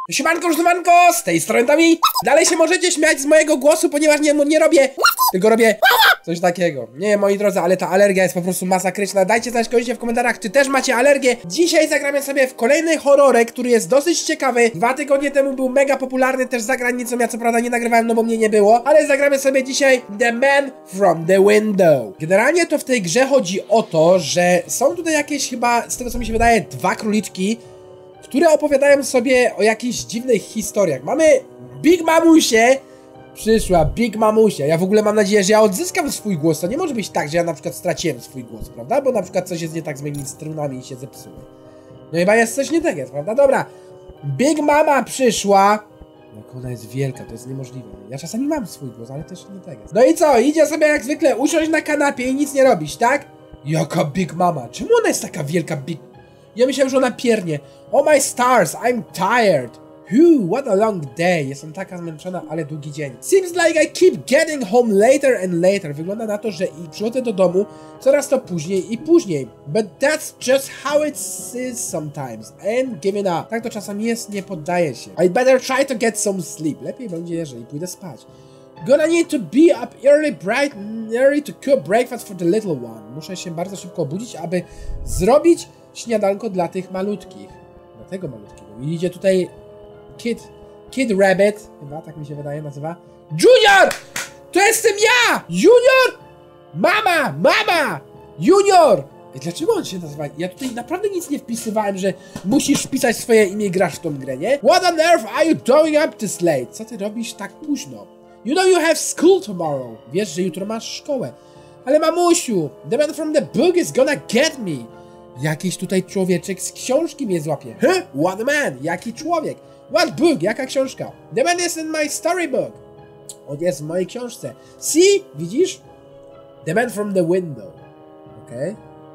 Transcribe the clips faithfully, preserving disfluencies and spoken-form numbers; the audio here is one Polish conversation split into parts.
Siemanko, żumanko, z tej strony Tami. Dalej się możecie śmiać z mojego głosu, ponieważ nie, nie robię, tylko robię coś takiego. Nie, moi drodzy, ale ta alergia jest po prostu masakryczna. Dajcie znać koniecznie w komentarzach, czy też macie alergię. Dzisiaj zagramy sobie w kolejny horrorek, który jest dosyć ciekawy. Dwa tygodnie temu był mega popularny też za granicą. Ja co prawda nie nagrywałem, no bo mnie nie było. Ale zagramy sobie dzisiaj The Man from the Window. Generalnie to w tej grze chodzi o to, że są tutaj jakieś chyba, z tego co mi się wydaje, dwa króliczki, które opowiadają sobie o jakichś dziwnych historiach. Mamy Big Mamusię. Przyszła Big Mamusia. Ja w ogóle mam nadzieję, że ja odzyskam swój głos. To nie może być tak, że ja na przykład straciłem swój głos, prawda? Bo na przykład coś jest nie tak z moimi strunami i się zepsuły. No chyba jest coś nie tak jest, prawda? Dobra. Big Mama przyszła. Jak ona jest wielka, to jest niemożliwe. Ja czasami mam swój głos, ale też nie tak jest. No i co? Idzie sobie jak zwykle usiąść na kanapie i nic nie robić, tak? Jaka Big Mama? Czemu ona jest taka wielka Big... Ja myślałem, że ona piernie. Oh my stars, I'm tired. Whew, what a long day. Jestem taka zmęczona, ale długi dzień. Seems like I keep getting home later and later. Wygląda na to, że i przychodzę do domu coraz to później i później. But that's just how it is sometimes. And giving up. Tak to czasami jest, nie poddaję się. I'd better try to get some sleep. Lepiej będzie, jeżeli pójdę spać. Gonna need to be up early, bright and early to cook breakfast for the little one. Muszę się bardzo szybko obudzić, aby zrobić śniadanko dla tych malutkich. Dla tego malutkiego. I idzie tutaj Kid, Kid Rabbit, chyba tak mi się wydaje nazywa. Junior! To jestem ja! Junior! Mama! Mama! Junior! I dlaczego on się nazywa? Ja tutaj naprawdę nic nie wpisywałem, że musisz wpisać swoje imię i grasz w tą grę, nie? What on earth are you doing up this late? Co ty robisz tak późno? You know you have school tomorrow. Wiesz, że jutro masz szkołę. Ale mamusiu, the man from the book is gonna get me. Jakiś tutaj człowieczek z książki mnie złapie. Huh? What man? Jaki człowiek? What book? Jaka książka? The man is in my storybook. On jest w mojej książce. See? Widzisz? The man from the window. Okej? Okay?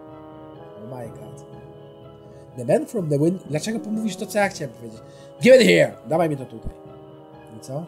Oh my god. The man from the window. Dlaczego pomówisz to, co ja chciałem powiedzieć? Give it here. Dawaj mi to tutaj. I co?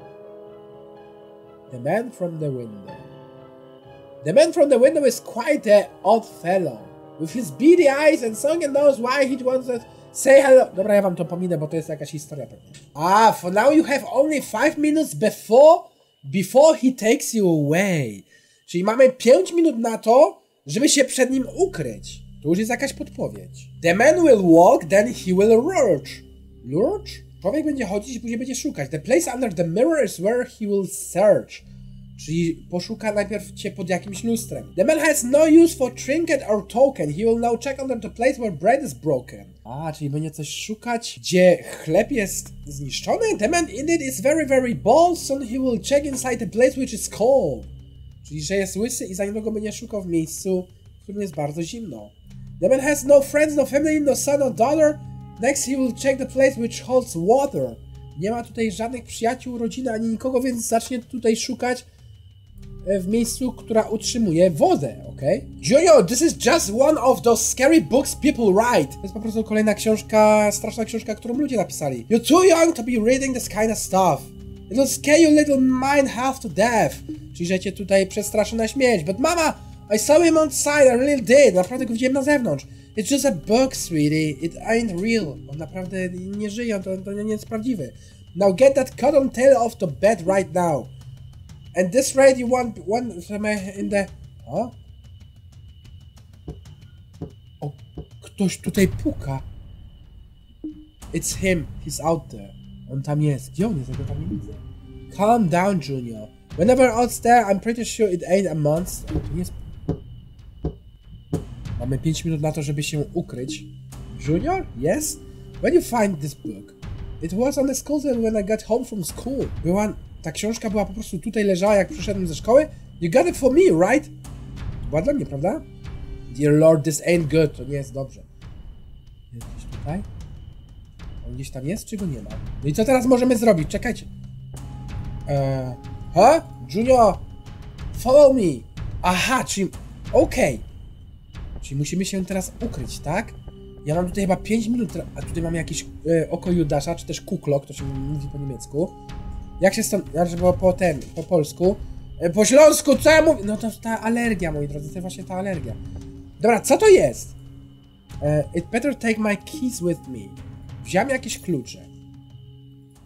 The man from the window. The man from the window is quite an odd fellow. With his beady eyes and sunken nose, why he wants to say hello. Dobra, ja wam to pominę, bo to jest jakaś historia pewnie. Ah, for now you have only five minutes before, before he takes you away. Czyli mamy pięć minut na to, żeby się przed nim ukryć. To już jest jakaś podpowiedź. The man will walk, then he will lurch. Lurch? Człowiek będzie chodzić i później będzie szukać. The place under the mirror is where he will search. Czyli poszuka najpierw cię pod jakimś lustrem. The man has no use for trinket or token. He will now check under the place where bread is broken. A, czyli będzie coś szukać, gdzie chleb jest zniszczony? The man in it is very, very bald, so he will check inside the place which is cold. Czyli, że jest łysy i za niego będzie szukał w miejscu, w którym jest bardzo zimno. The man has no friends, no family, no son, no daughter. Next he will check the place which holds water. Nie ma tutaj żadnych przyjaciół, rodziny, ani nikogo, więc zacznie tutaj szukać w miejscu, która utrzymuje wodę, okej? Okay? Junior, this is just one of those scary books people write. To jest po prostu kolejna książka, straszna książka, którą ludzie napisali. You're too young to be reading this kind of stuff. It'll scare your little mind half to death. Czyli, że cię tutaj przestraszy na śmierć. But mama, I saw him outside, I really did. Naprawdę go widziałem na zewnątrz. It's just a book, sweetie. It ain't real. On naprawdę nie żyje, to, to nie jest prawdziwy. Now get that cotton tail off the bed right now. And this rate you want one in the... O? O, ktoś tutaj puka. It's him. He's out there. On tam jest. Gdzie on jest? Ja go tam nie widzę. Calm down, Junior. Whenever out there, I'm pretty sure it ain't a monster. To nie jest... Mamy pięć minut na to, żeby się ukryć. Junior? Yes? When you find this book? It was on the school when I got home from school. Była... Ta książka była po prostu tutaj leżała, jak przyszedłem ze szkoły. You got it for me, right? To była dla mnie, prawda? Dear Lord, this ain't good. To nie jest dobrze. Jest gdzieś tutaj? On gdzieś tam jest, czy go nie ma? No i co teraz możemy zrobić? Czekajcie. Eee... Huh? Junior! Follow me! Aha, czyli... Okej. Okay. Czyli musimy się teraz ukryć, tak? Ja mam tutaj chyba pięć minut, a tutaj mamy jakieś e, oko Judasza, czy też kuklok, to się mówi po niemiecku. Jak się stąd, znaczy było po ten, po polsku, e, po śląsku, co ja mówię? No to ta alergia, moi drodzy, to jest właśnie ta alergia. Dobra, co to jest? E, it better take my keys with me. Wziąłem jakieś klucze.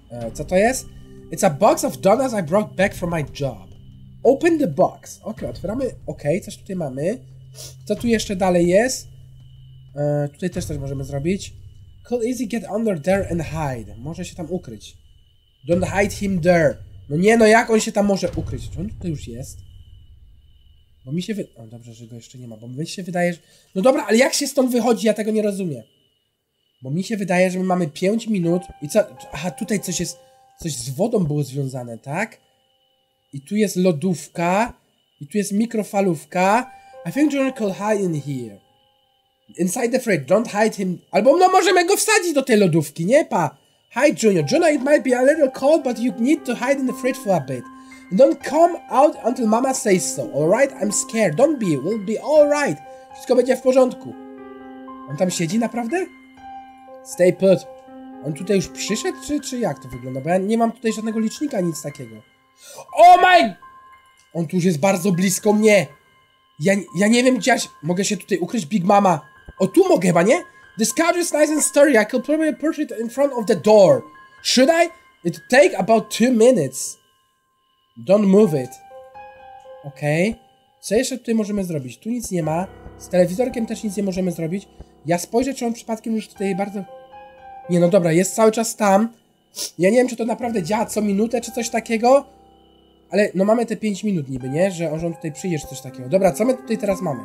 E, co to jest? It's a box of donuts I brought back from my job. Open the box. Ok, otwieramy. Ok, coś tutaj mamy. Co tu jeszcze dalej jest? E, tutaj też coś możemy zrobić. Could easy get under there and hide. Może się tam ukryć. Don't hide him there. No nie, no jak on się tam może ukryć? Czy on tutaj już jest? Bo mi się wy... O, dobrze, że go jeszcze nie ma, bo mi się wydaje, że... No dobra, ale jak się stąd wychodzi? Ja tego nie rozumiem. Bo mi się wydaje, że my mamy pięć minut i co... Aha, tutaj coś jest... Coś z wodą było związane, tak? I tu jest lodówka. I tu jest mikrofalówka. I think Junior could hide in here. Inside the fridge. Don't hide him. Albo no możemy go wsadzić do tej lodówki, nie pa? Hide Junior. Junior, it might be a little cold, but you need to hide in the fridge for a bit. Don't come out until mama says so. Alright? I'm scared. Don't be. We'll be alright. Wszystko będzie w porządku. On tam siedzi naprawdę? Stay put. On tutaj już przyszedł, czy, czy jak to wygląda? Bo ja nie mam tutaj żadnego licznika, nic takiego. Oh my... On tu już jest bardzo blisko mnie. Ja, ja nie wiem, gdzie ja się... Mogę się tutaj ukryć, Big Mama. O, tu mogę chyba, nie? This couch is nice and sturdy. I could probably push it in front of the door. Should I? It take about two minutes. Don't move it. Okej. Okay. Co jeszcze tutaj możemy zrobić? Tu nic nie ma. Z telewizorkiem też nic nie możemy zrobić. Ja spojrzę, czy on przypadkiem już tutaj bardzo... Nie, no dobra, jest cały czas tam. Ja nie wiem, czy to naprawdę działa co minutę, czy coś takiego. Ale no mamy te pięć minut niby, nie? Że on tutaj przyjdzie, czy coś takiego. Dobra, co my tutaj teraz mamy?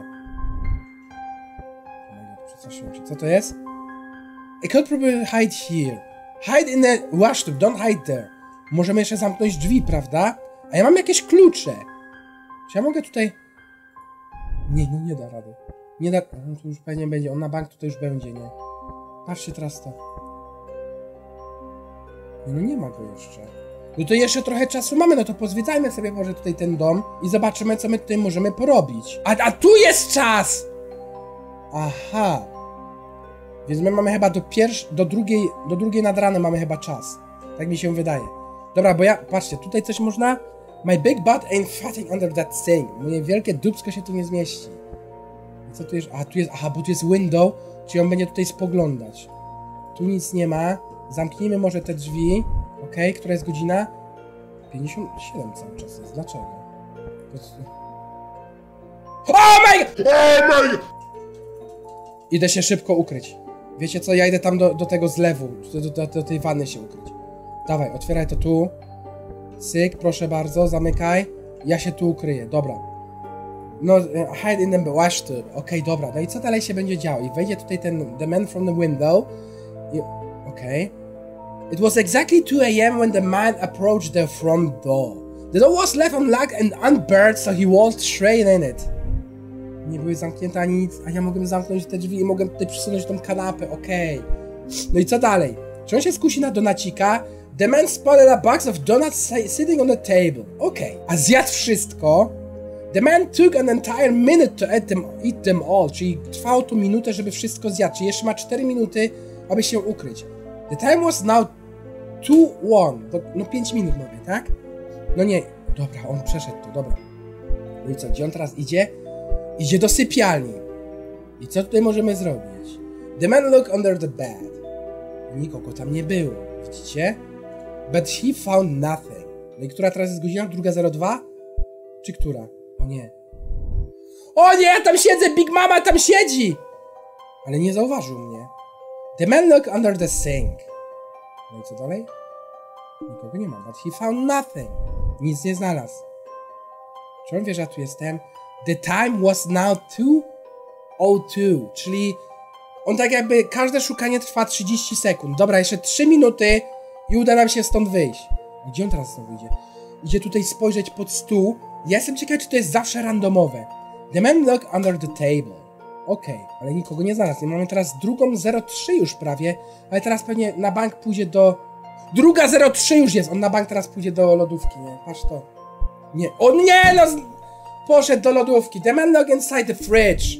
Przestraszyłem się. Co to jest? I could probably hide here. Hide in the washtub, don't hide there. Możemy jeszcze zamknąć drzwi, prawda? A ja mam jakieś klucze. Czy ja mogę tutaj... Nie, nie, nie da rady. Nie da... On tu już pewnie będzie. On na bank tutaj już będzie, nie? Patrzcie teraz to. No nie ma go jeszcze. No to jeszcze trochę czasu mamy, no to pozwiedzajmy sobie może tutaj ten dom i zobaczymy, co my tutaj możemy porobić. A, a tu jest czas! Aha. Więc my mamy chyba do pierwszej, do drugiej, do drugiej nad ranem mamy chyba czas. Tak mi się wydaje. Dobra, bo ja, patrzcie, tutaj coś można... My big butt ain't fitting under that thing. Moje wielkie dupsko się tu nie zmieści. I co tu jest? Aha, tu jest, aha, bo tu jest window, czyli on będzie tutaj spoglądać. Tu nic nie ma. Zamknijmy może te drzwi. Okej, okay, która jest godzina? pięćdziesiąt siedem cały czas jest. Dlaczego? To jest... Oh my god! Oh my god! Idę się szybko ukryć. Wiecie co? Ja idę tam do, do tego zlewu. Do, do, do tej wanny się ukryć. Dawaj, otwieraj to tu. Syk, proszę bardzo, zamykaj. Ja się tu ukryję, dobra. No, hide in the washtub. Okej, okay, dobra. No i co dalej się będzie działo? I wejdzie tutaj ten the man from the window. I... Okej. Okay. It was exactly two a m when the man approached the front door. The door was left unlocked and unbarred, so he walked straight in it. Nie były zamknięte ani nic, a ja mogłem zamknąć te drzwi i mogłem tutaj przesunąć tą kanapę, okej. Okay. No i co dalej? Czy on się skusi na donacika? The man spotted a box of donuts sitting on the table. Okej. Okay. A zjadł wszystko. The man took an entire minute to eat them, eat them all. Czyli trwało tu minutę, żeby wszystko zjadł. Czyli jeszcze ma cztery minuty, aby się ukryć. The time was now two one. No pięć minut mamy, tak? No nie. Dobra, on przeszedł to, dobra. No i co, gdzie on teraz idzie? Idzie do sypialni. I co tutaj możemy zrobić? The man looked under the bed. Nikogo tam nie było. Widzicie? But he found nothing. No i która teraz jest godzina? Druga zero dwa? Czy która? O nie. O nie, ja tam siedzę! Big Mama tam siedzi! Ale nie zauważył mnie. The man looked under the sink. No i co dalej? Nikogo nie ma. But he found nothing. Nic nie znalazł. Czy on wie, że ja tu jestem? The time was now two oh two. Czyli on tak jakby... Każde szukanie trwa trzydzieści sekund. Dobra, jeszcze trzy minuty i uda nam się stąd wyjść. Gdzie on teraz znowu idzie? Idzie tutaj spojrzeć pod stół. Ja jestem ciekawy, czy to jest zawsze randomowe. The man looked under the table. Okej, okay, ale nikogo nie znalazł. I mamy teraz drugą zero trzy już prawie, ale teraz pewnie na bank pójdzie do... Druga zero trzy już jest! On na bank teraz pójdzie do lodówki, nie? Patrz to. Nie, o nie no! Poszedł do lodówki. The man looked inside the fridge.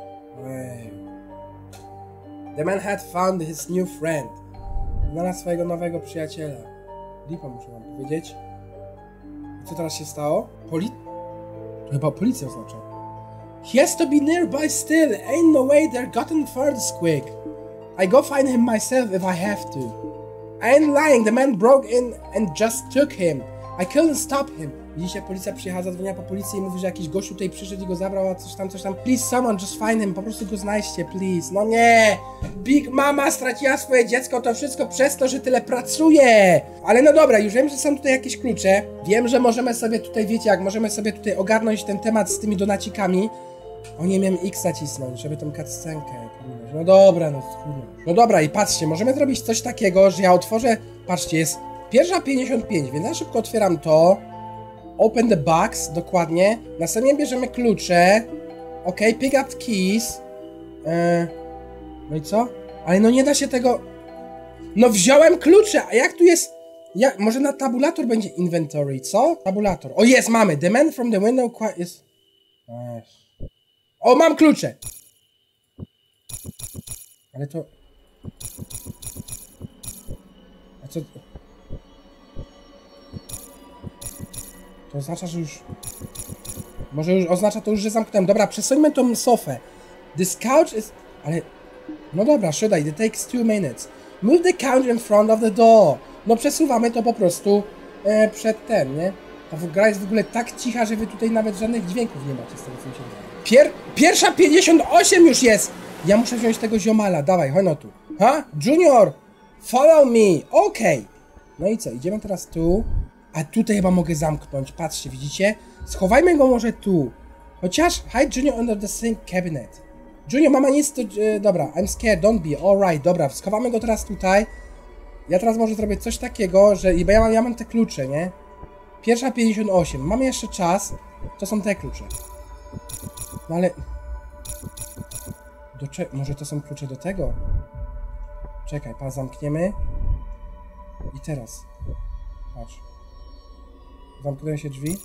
The man had found his new friend. Znalazł swojego nowego przyjaciela. Lipa muszę wam powiedzieć. I co teraz się stało? Poli... To chyba policja oznacza. He has to be nearby still. Ain't no way they're gotten far this quick. I go find him myself if I have to. I ain't lying, the man broke in and just took him. I couldn't stop him. Widzicie, policja przyjechała, zadzwoniła po policję i mówi, że jakiś gościu tutaj przyszedł i go zabrał, a coś tam, coś tam. Please someone, just find him, po prostu go znajdźcie, please. No nie! Big Mama straciła swoje dziecko, to wszystko przez to, że tyle pracuje. Ale no dobra, już wiem, że są tutaj jakieś klucze. Wiem, że możemy sobie tutaj, wiecie jak, możemy sobie tutaj ogarnąć ten temat z tymi donacikami. O nie, miałem X nacisnąć, żeby tą cutscenkę pominąć. No dobra, no trudno. No dobra i patrzcie, możemy zrobić coś takiego, że ja otworzę, patrzcie, jest pierwsza pięćdziesiąt pięć, więc ja szybko otwieram to. Open the box, dokładnie. Następnie bierzemy klucze. Ok, pick up keys. Eee, no i co? Ale no nie da się tego... No wziąłem klucze, a jak tu jest... Jak... Może na tabulator będzie inventory, co? Tabulator. O jest, mamy. The man from the window is... O, mam klucze! Ale to... A co... To oznacza, że już... Może już oznacza to już, że zamknąłem. Dobra, przesuńmy tą sofę. This couch is... Ale... No dobra, should I? It takes two minutes. Move the couch in front of the door. No przesuwamy to po prostu e, przed ten, nie? Ta gra jest w ogóle tak cicha, że wy tutaj nawet żadnych dźwięków nie macie z tego, co mi się wydaje. Pier... Pierwsza pięćdziesiąt osiem już jest! Ja muszę wziąć tego ziomala, dawaj, chodź no tu. Ha? Junior! Follow me! Okej. Okay. No i co, idziemy teraz tu. A tutaj chyba mogę zamknąć, patrzcie, widzicie? Schowajmy go może tu. Chociaż, hide Junior under the sink cabinet. Junior, mama nic to... E, dobra, I'm scared, don't be, alright, dobra, schowamy go teraz tutaj. Ja teraz może zrobię coś takiego, że... Bo ja mam, ja mam te klucze, nie? Pierwsza pięćdziesiąt osiem, mamy jeszcze czas. To są te klucze. No ale... Do cze... Może to są klucze do tego? Czekaj, pa, zamkniemy. I teraz. Patrz. Zamknęły się drzwi.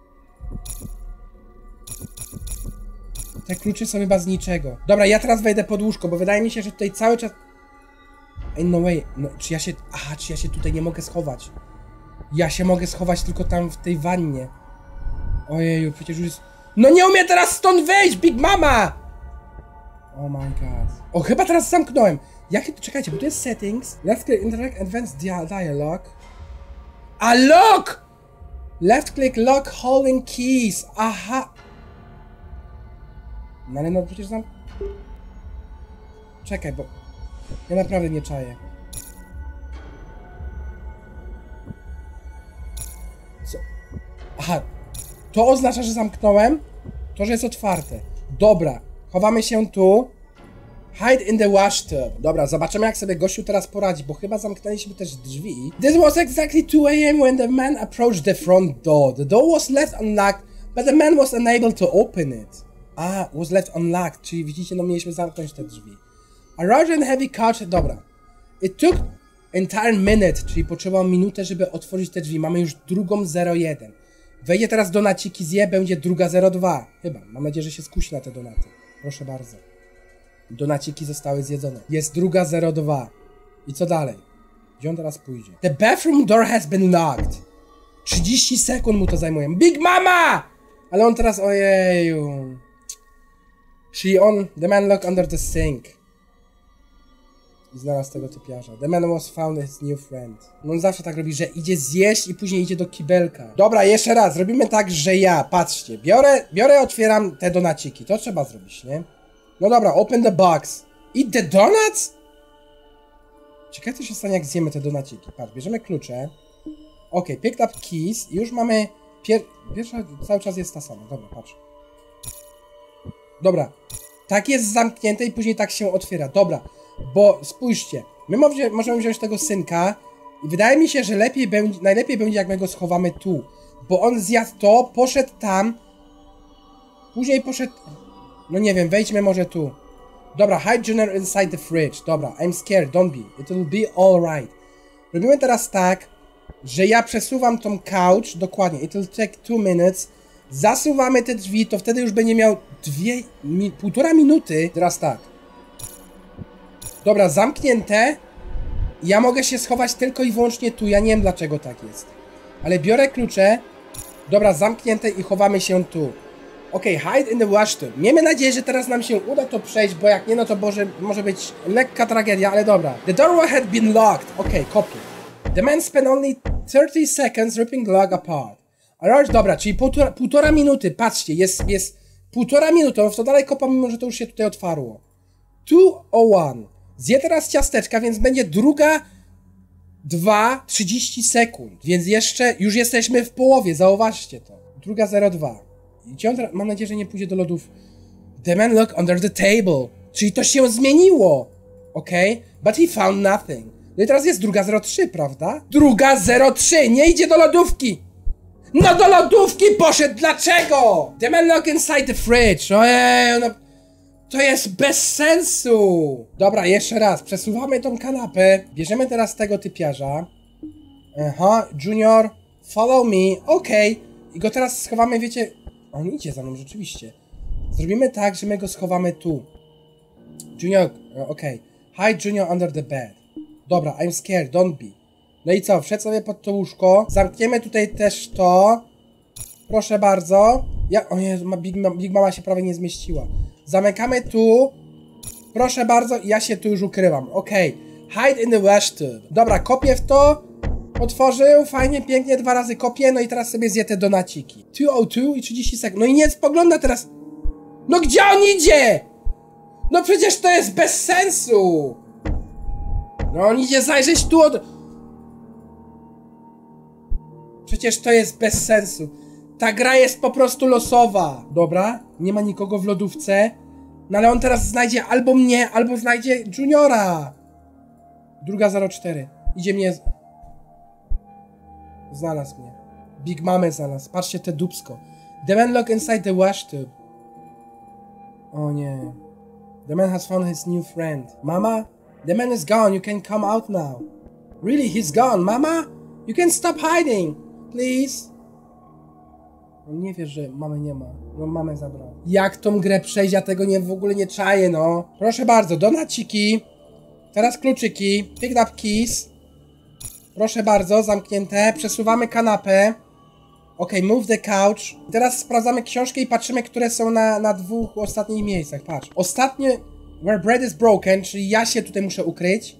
Te klucze są chyba z niczego. Dobra, ja teraz wejdę pod łóżko, bo wydaje mi się, że tutaj cały czas... Ej, no way. No, czy ja się... Aha, czy ja się tutaj nie mogę schować? Ja się mogę schować tylko tam w tej wannie. Ojeju, przecież już jest... No nie umiem teraz stąd wyjść, Big Mama! Oh my god. O, chyba teraz zamknąłem. Jakie... Czekajcie, bo tu jest settings. Left click, interact, advanced dia dialogue. A lock! Left click, lock, holding keys. Aha. No ale no przecież znam... Czekaj, bo... Ja naprawdę nie czaję. Co? Aha. To oznacza, że zamknąłem. To, że jest otwarte. Dobra. Chowamy się tu. Hide in the washtub. Dobra, zobaczymy jak sobie gościu teraz poradzi, bo chyba zamknęliśmy też drzwi. This was exactly two a m when the man approached the front door. The door was left unlocked, but the man was unable to open it. Ah, was left unlocked, czyli widzicie, no mieliśmy zamknąć te drzwi. A large and heavy couch, dobra. It took entire minute, czyli potrzebowało minutę, żeby otworzyć te drzwi. Mamy już drugą zero jeden. Wejdzie teraz donaciki, zje, będzie druga zero dwa. Chyba, mam nadzieję, że się skusi na te donaty. Proszę bardzo. Donaciki zostały zjedzone. Jest druga zero dwa. I co dalej? Gdzie on teraz pójdzie? The bathroom door has been locked. trzydzieści sekund mu to zajmuje. Big Mama! Ale on teraz, ojeju. Czyli on, the man locked under the sink. I znalazł tego typiarza. The man was found his new friend. No on zawsze tak robi, że idzie zjeść i później idzie do kibelka. Dobra, jeszcze raz. Zrobimy tak, że ja, patrzcie, biorę, biorę, otwieram te donaciki. To trzeba zrobić, nie? No dobra, open the box. Eat the donuts? Ciekawe co się stanie jak zjemy te donaciki. Patrz, bierzemy klucze. Ok, picked up keys. I już mamy... Pier... Pierwsza cały czas jest ta sama. Dobra, patrz. Dobra. Tak jest zamknięte i później tak się otwiera. Dobra. Bo spójrzcie. My możemy wziąć tego synka. I wydaje mi się, że lepiej będzie, najlepiej będzie jak my go schowamy tu. Bo on zjadł to, poszedł tam. Później poszedł... No nie wiem, wejdźmy może tu. Dobra, hide Junior inside the fridge. Dobra, I'm scared, don't be. It will be alright. Robimy teraz tak, że ja przesuwam tą couch, dokładnie, it will take two minutes. Zasuwamy te drzwi, to wtedy już będzie miał dwie, mi, półtora minuty. Teraz tak. Dobra, zamknięte. Ja mogę się schować tylko i wyłącznie tu, ja nie wiem dlaczego tak jest. Ale biorę klucze. Dobra, zamknięte i chowamy się tu. Okej, okay, hide in the washtub. Miejmy nadzieję, że teraz nam się uda to przejść, bo jak nie, no to może, może być lekka tragedia, ale dobra. The door had been locked. Okej, okay, kopię. The man spent only thirty seconds ripping log apart. Ale dobra, czyli półtora, półtora minuty, patrzcie, jest, jest półtora minuty, on w to dalej kopa, mimo że to już się tutaj otwarło. two oh one. Zje teraz ciasteczka, więc będzie druga dwa trzydzieści sekund. Więc jeszcze, już jesteśmy w połowie, zauważcie to. Druga zero dwa. Gdzie on teraz, mam nadzieję, że nie pójdzie do lodów. The man looked under the table. Czyli to się zmieniło. Okej? Okay? But he found nothing. No i teraz jest druga zero trzy, prawda? Druga zero trzy, nie idzie do lodówki! No do lodówki poszedł, dlaczego? The man looked inside the fridge. Ojej, no... To jest bez sensu! Dobra, jeszcze raz, przesuwamy tą kanapę. Bierzemy teraz tego typiarza. Aha, Junior, follow me, okej. Okay. I go teraz schowamy, wiecie... On idzie za mną, rzeczywiście. Zrobimy tak, że my go schowamy tu. Junior, okej. Okay. Hide Junior under the bed. Dobra, I'm scared, don't be. No i co, wszedł sobie pod to łóżko. Zamkniemy tutaj też to. Proszę bardzo. Ja, o Jezu, Big, Big Mama się prawie nie zmieściła. Zamykamy tu. Proszę bardzo, ja się tu już ukrywam. Okej. Okay. Hide in the wash tube. Dobra, kopię w to. Otworzył, fajnie, pięknie, dwa razy kopię. No i teraz sobie zje te donaciki. dwie zero dwa i trzydzieści sekund. No i nie spogląda teraz. No gdzie on idzie? No przecież to jest bez sensu. No on idzie zajrzeć tu od... Przecież to jest bez sensu. Ta gra jest po prostu losowa. Dobra, nie ma nikogo w lodówce. No ale on teraz znajdzie albo mnie, albo znajdzie Juniora. Druga zero cztery. Idzie mnie... Znalazł mnie. Big Mamę znalazł. Patrzcie te dupsko. The man looked inside the wash tube. O nie. The man has found his new friend. Mama? The man is gone. You can come out now. Really? He's gone. Mama? You can stop hiding. Please. On nie wie, że mamy nie ma. No mamę zabrał. Jak tą grę przejść? Ja tego nie, w ogóle nie czaję, no. Proszę bardzo, donaciki. Teraz kluczyki. Pick up keys. Proszę bardzo, zamknięte. Przesuwamy kanapę. Ok, move the couch. Teraz sprawdzamy książkę i patrzymy, które są na, na dwóch ostatnich miejscach. Patrz. Ostatnie... Where bread is broken, czyli ja się tutaj muszę ukryć.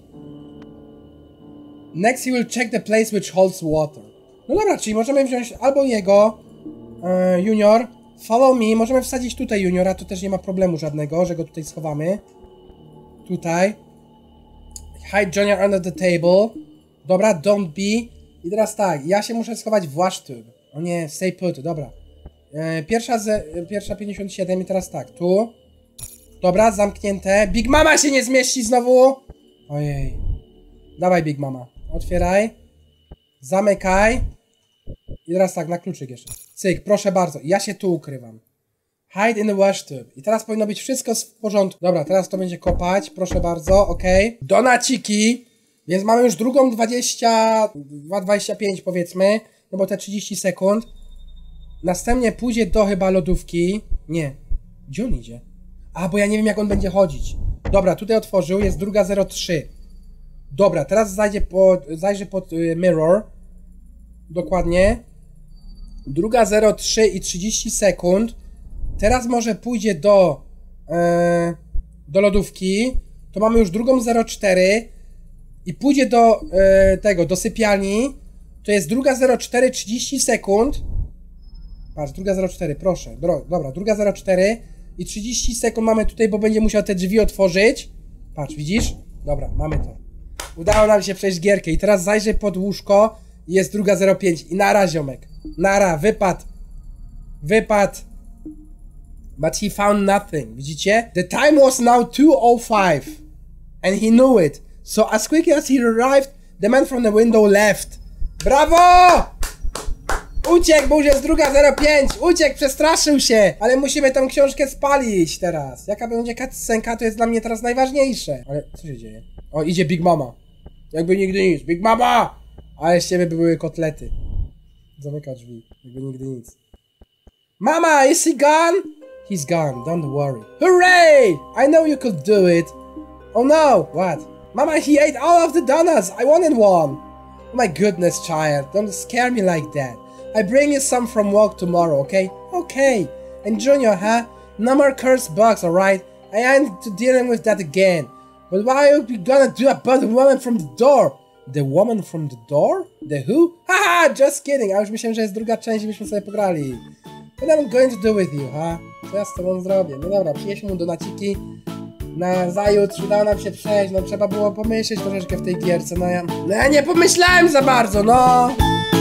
Next he will check the place which holds water. No dobra, czyli możemy wziąć albo jego... Uh, junior, follow me. Możemy wsadzić tutaj Juniora, to też nie ma problemu żadnego, że go tutaj schowamy. Tutaj. Hide Junior under the table. Dobra, don't be. I teraz tak, ja się muszę schować w wash tube. O nie, stay put, dobra. E, pierwsza, z, pierwsza pięćdziesiąt siedem i teraz tak, tu. Dobra, zamknięte. Big Mama się nie zmieści znowu. Ojej. Dawaj Big Mama, otwieraj. Zamykaj. I teraz tak, na kluczyk jeszcze. Cyk, proszę bardzo, ja się tu ukrywam. Hide in the wash tube. I teraz powinno być wszystko w porządku. Dobra, teraz to będzie kopać, proszę bardzo, okej. Okay. Donaciki. Więc mamy już drugą dwadzieścia, dwadzieścia pięć powiedzmy. No bo te trzydzieści sekund. Następnie pójdzie do chyba lodówki. Nie. Gdzie on idzie? A, bo ja nie wiem jak on będzie chodzić. Dobra, tutaj otworzył, jest druga zero trzy. Dobra, teraz zajdzie pod, zajrzy pod y, mirror. Dokładnie. Druga zero trzy i trzydzieści sekund. Teraz może pójdzie do e, do lodówki. To mamy już drugą zero cztery. I pójdzie do e, tego, do sypialni. To jest druga zero cztery, trzydzieści sekund. Patrz, druga zero cztery, proszę. Dro, dobra, druga zero cztery. I trzydzieści sekund mamy tutaj, bo będzie musiał te drzwi otworzyć. Patrz, widzisz? Dobra, mamy to. Udało nam się przejść gierkę. I teraz zajrzę pod łóżko. Jest druga zero pięć. I nara, ziomek. Nara, wypad. Wypad. But he found nothing. Widzicie? The time was now two oh five. And he knew it. So as quickly as he arrived, the man from the window left. Brawo! Uciekł, bo już jest druga zero pięć. Uciekł, przestraszył się. Ale musimy tę książkę spalić teraz. Jaka będzie cutscenka, to jest dla mnie teraz najważniejsze. Ale co się dzieje? O, idzie Big Mama. Jakby nigdy nic. Big Mama! Ale z ciebie były kotlety. Zamyka drzwi. Jakby nigdy nic. Mama, is he gone? He's gone, don't worry. Hooray! I know you could do it. Oh no! What? Mama, he ate all of the donuts. I wanted one. Oh my goodness, child. Don't scare me like that. I bring you some from work tomorrow, okay? Okay. And Junior, huh? No more cursed bugs, alright? I ain't dealing with that again. But what are you gonna do about the woman from the door? The Woman from the Door? The Who? Haha, just kidding, a już myślałem, że jest druga część i byśmy sobie pograli. What I'm going to do with you, ha? Co ja z tobą zrobię? No dobra, przynieśmy mu donaciki. Na zajutrz udało nam się przejść, no trzeba było pomyśleć troszeczkę w tej gierce, no ja... No ja nie pomyślałem za bardzo, no!